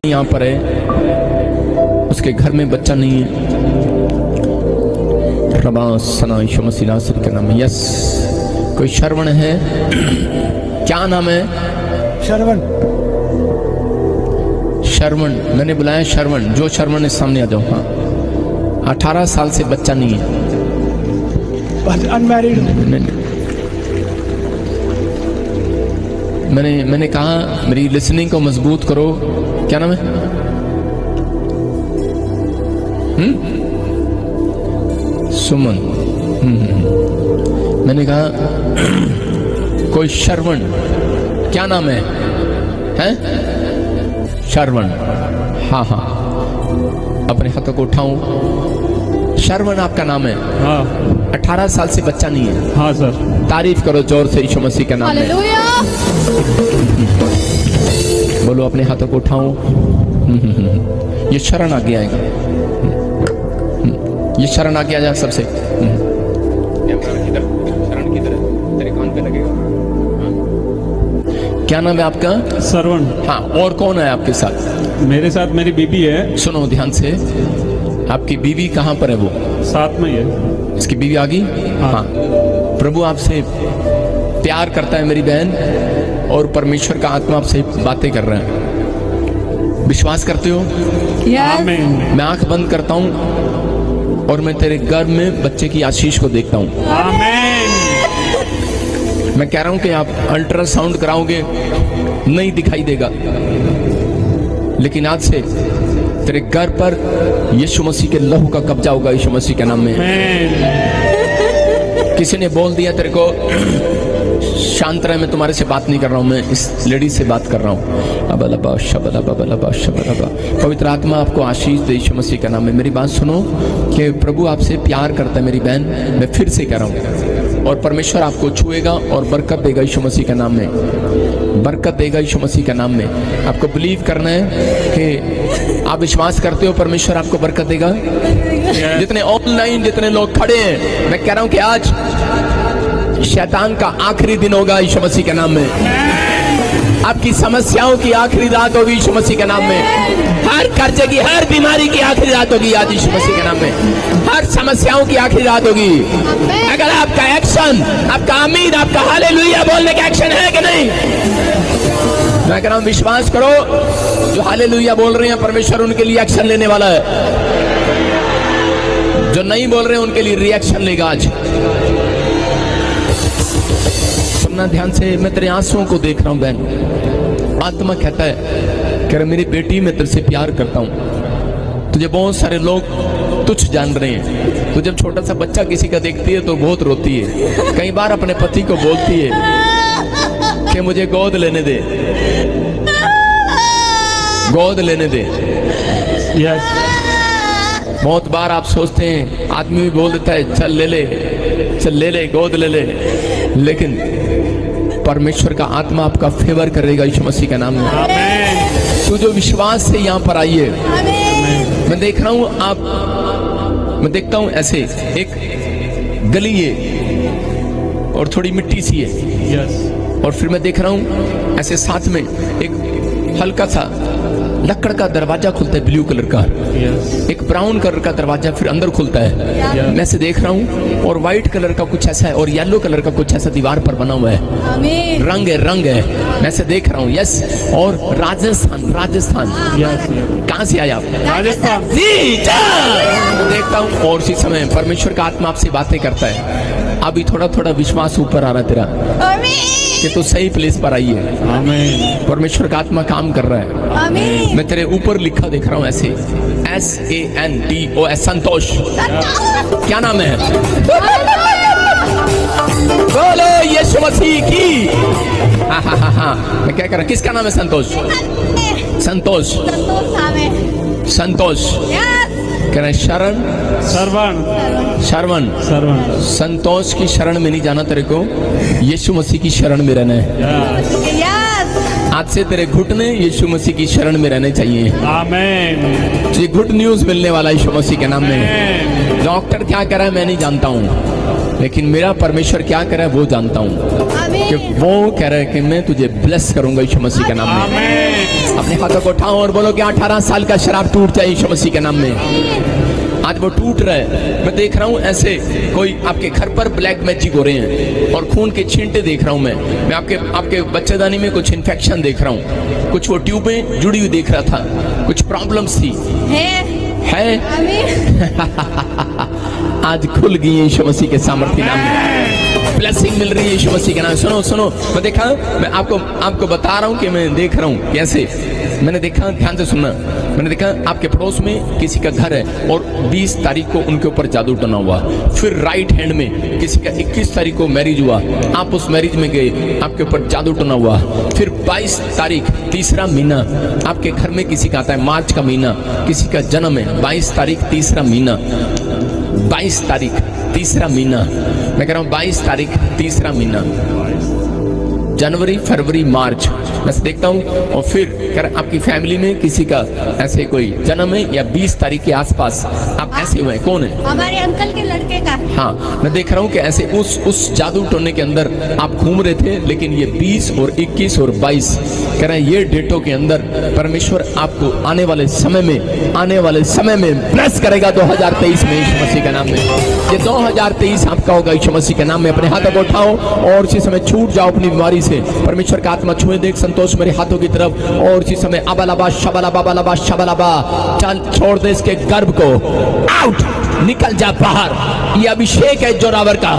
यहाँ पर है, उसके घर में बच्चा नहीं है। रबा सना यीशु मसीह नासरी के नाम में। यस, कोई श्रवण है? क्या नाम है? श्रवण। श्रवण, मैंने बुलाया श्रवण। जो श्रवण है सामने आ जाओ। हाँ, 18 साल से बच्चा नहीं है, अनमैरिड। मैंने कहा मेरी लिसनिंग को मजबूत करो। क्या नाम है? सुमन। मैंने कहा कोई श्रवण। क्या नाम है? हैं? श्रवण। हाँ हाँ, अपने हाथों को उठाऊं। श्रवण आपका नाम है? हाँ। 18 साल से बच्चा नहीं है? हाँ सर। तारीफ करो जोर से यीशु मसीह का नाम में। बोलो अपने हाथों को उठाऊं। ये शरण आ गया आएगा। ये शरण आ गया जा सबसे। शरण की तरह तेरे कान पे लगेगा। क्या नाम है आपका? श्रवण। हाँ, और कौन है आपके साथ? मेरे साथ मेरी बीबी है। सुनो ध्यान से, आपकी बीवी कहाँ पर है? वो साथ में ही है। इसकी बीवी आ गई? हाँ। प्रभु आपसे प्यार करता है मेरी बहन, और परमेश्वर का आत्मा आपसे बातें कर रहा है। विश्वास करते हो? आमीन। मैं आंख बंद करता हूं और मैं तेरे गर्भ में बच्चे की आशीष को देखता हूं। आमीन। मैं कह रहा हूं कि आप अल्ट्रासाउंड कराओगे, नहीं दिखाई देगा, लेकिन आज से तेरे घर पर यीशु मसीह के लहू का कब्जा होगा, यीशु मसीह के नाम में। किसी ने बोल दिया तेरे को शांत रहे, मैं तुम्हारे से बात नहीं कर रहा हूं, मैं इस लेडी से बात कर रहा हूं। अबलबा शबलबा बलबा शबलबा। पवित्र आत्मा आपको आशीष दे यीशु मसीह के नाम में। मेरी बात सुनो कि प्रभु आपसे प्यार करता है मेरी बहन। मैं फिर से कह रहा हूं, और परमेश्वर आपको छुएगा और बरकत देगा यीशु मसीह के नाम में। बरकत देगा यीशु मसीह के नाम में। आपको बिलीव करना है कि आप विश्वास करते हो परमेश्वर आपको बरकत देगा। जितने ऑनलाइन जितने लोग खड़े हैं, मैं कह रहा हूं कि आज शैतान का आखिरी दिन होगा यीशु मसीह के नाम में। आपकी समस्याओं की आखिरी रात होगी यीशु मसीह के नाम में। हर कर्जे की, हर बीमारी की आखिरी रात होगी आज यीशु मसीह के नाम में। हर समस्याओं की आखिरी रात होगी अगर आपका एक्शन, आपका आमीन, आपका हालेलुया बोलने का एक्शन है कि नहीं। मैं कह रहा हूं विश्वास करो, जो हालेलुया बोल रहे हैं परमेश्वर उनके लिए एक्शन लेने वाला है। जो नहीं बोल रहे हैं उनके लिए रिएक्शन लेगा आज। सुनना ध्यान से, मैं तेरे आंसुओं को देख रहा हूं बहन। आत्मा कहता है कि मेरी बेटी मैं तेरे से प्यार करता हूं। तुझे बहुत सारे लोग तुच्छ जान रहे हैं। तो जब छोटा सा बच्चा किसी का देखती है तो बहुत रोती है। कई बार अपने पति को बोलती है कि मुझे गोद लेने दे, गोद लेने दे। यस। बहुत बार आप सोचते हैं, आदमी भी बोल देता है चल ले ले, चल ले ले, गोद ले ले, लेकिन परमेश्वर का आत्मा आपका फेवर करेगा यीशु मसीह के नाम में। तू जो विश्वास से यहाँ पर आई है, मैं देख रहा हूँ आप, मैं देखता हूँ ऐसे एक गली है और थोड़ी मिट्टी सी है। यस। और फिर मैं देख रहा हूँ ऐसे साथ में एक हल्का सा लकड़ का दरवाजा खुलता है, ब्लू कलर का। एक ब्राउन कलर का दरवाजा फिर अंदर खुलता है। मैं से देख रहा हूँ, और व्हाइट कलर का कुछ ऐसा है, और येलो कलर का कुछ ऐसा दीवार पर बना हुआ है। रंग है, रंग है। मैं से देख रहा हूँ। यस। और राजस्थान, राजस्थान। कहाँ से आए आप? राजस्थान। देखता हूँ, और उसी समय परमेश्वर का आत्मा आपसे बातें करता है। अभी थोड़ा थोड़ा विश्वास ऊपर आ रहा तेरा कि तू सही प्लेस पर आई है। आमीन। परमेश्वर का आत्मा काम कर रहा है। आमीन। मैं तेरे ऊपर लिखा देख रहा हूँ ऐसे, SANTOS, संतोष। क्या नाम है? बोलो यीशु मसीह की। हाँ हाँ हाँ हाँ, मैं क्या कर रहा? किसका नाम है? संतोष। संतोष, संतोष। कह रहे शरण, श्रवण, श्रवण, श्रवण। संतोष की शरण में नहीं जाना तेरे को, यीशु मसीह की शरण में रहना है। आज से तेरे घुटने यीशु मसीह की शरण में रहने चाहिए। आमीन। ये गुड न्यूज मिलने वाला यीशु मसीह के नाम में। डॉक्टर क्या कह रहा है मैं नहीं जानता हूँ, लेकिन मेरा परमेश्वर क्या कह रहा है वो जानता हूँ। कि वो कह रहा है कि मैं तुझे ब्लेस करूंगा यीशु मसीह के नाम में। अपने हाथों को उठाओ और बोलो कि 18 साल का शराब टूट जाए यीशु मसीह के नाम में। आज वो टूट रहा है। मैं देख रहा हूँ ऐसे कोई आपके घर पर ब्लैक मैजिक हो रहे हैं और खून के छींटे देख रहा हूँ। मैं आपके बच्चेदानी में कुछ इन्फेक्शन देख रहा हूँ, कुछ वो ट्यूबें जुड़ी हुई देख रहा था, कुछ प्रॉब्लम्स थी है आज खुल गई यीशु मसीह के सामर्थ्य नाम में। ब्लेसिंग मिल रही है यीशु मसीह के नाम। सुनो मैं आपको बता रहा हूँ कि मैं देख रहा हूँ कैसे। मैंने देखा, ध्यान से सुनना, मैंने देखा आपके पड़ोस में किसी का घर है और 20 तारीख को उनके ऊपर जादू टना हुआ। फिर राइट हैंड में किसी का 21 तारीख को मैरिज हुआ, आप उस मैरिज में गए, आपके ऊपर जादू टना हुआ। फिर 22 तारीख तीसरा महीना आपके घर में किसी का आता है, मार्च का महीना किसी का जन्म है, 22 तारीख तीसरा महीना, 22 तारीख तीसरा महीना, मैं कह रहा हूँ 22 तारीख तीसरा महीना, जनवरी फरवरी मार्च मैं देखता हूँ। और फिर आपकी फैमिली में किसी का ऐसे कोई जन्म है या 20 तारीख के आसपास आप ऐसे हुए, कौन है? हमारे अंकल के लड़के का। हाँ, मैं देख रहा हूँ कि ऐसे उस जादू टोने के अंदर आप घूम रहे थे, लेकिन ये 20 और 21 और 22 कह रहे हैं ये डेटों के अंदर परमेश्वर आपको आने वाले समय में ब्लेस करेगा 2023 में यीशु मसीह के नाम में। ये 2023 आपका होगा यीशु मसीह के नाम में। अपने हाथों को उठाओ और इसी समय छूट जाओ अपनी बीमारी से। परमेश्वर का आत्मा छुए देख संतोष मेरे हाथों की तरफ, और इसी समय अबलाबा शबलाबा बलाबा शबलाबा, चल छोड़ दे इसके गर्भ को, आउट, निकल जा बाहर। ये अभिषेक है जोरावर का।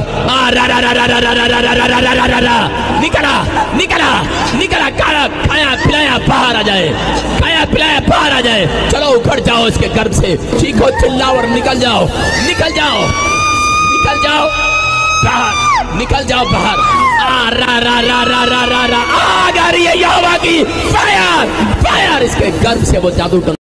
निकला खाया पिलाया बाहर आ जाए, खाया पिलाया बाहर आ जाए। चलो उखड़ जाओ इसके गर्भ से, चीखो चिल्लाओ और निकल जाओ बाहर, निकल जाओ बाहर। आ रही है यहोवा की फायर, इसके गर्भ से वो जादू